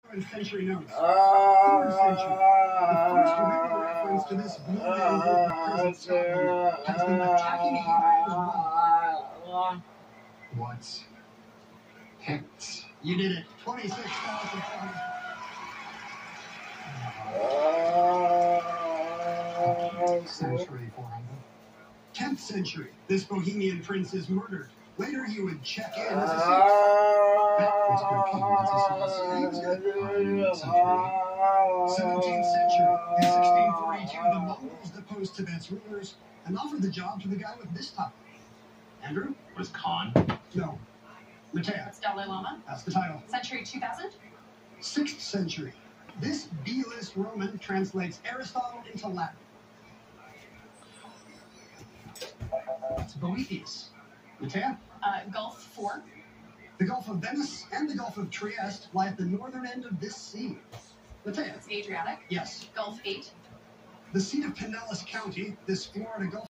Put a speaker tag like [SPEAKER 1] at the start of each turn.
[SPEAKER 1] Century notes. 3rd century. The first written reference to this blue man group of present Scotland has them attacking Hebrew as well. What's Picts? You did it. 26,000 pounds. century 400. 10th century. This Bohemian prince is murdered. Later, he would check in as a saint. That was good king. He was good. 17th century. In 1642, the Mongols deposed Tibet's rulers and offered the job to the guy with this title. Andrew?
[SPEAKER 2] Was Khan?
[SPEAKER 1] No. Matea?
[SPEAKER 3] It's Dalai Lama.
[SPEAKER 1] That's the title.
[SPEAKER 3] Century 2000?
[SPEAKER 1] 6th century. This B-list Roman translates Aristotle into Latin. It's Boethius. Matea?
[SPEAKER 3] Gulf 4.
[SPEAKER 1] The Gulf of Venice and the Gulf of Trieste lie at the northern end of this sea. Matea?
[SPEAKER 3] It's Adriatic.
[SPEAKER 1] Yes.
[SPEAKER 3] Gulf 8.
[SPEAKER 1] The seat of Pinellas County, this Florida Gulf